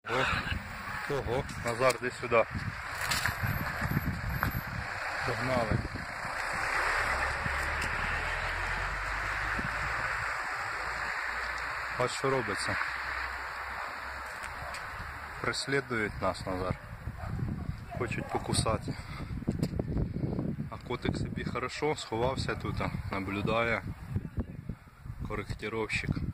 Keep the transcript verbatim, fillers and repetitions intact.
О, ого, Назар, іди сюди. Погнали. Ось що робиться. Преслідують нас, Назар. Хочуть покусати. А котик собі хорошо сховався тут, наблюдає. Коректировщик.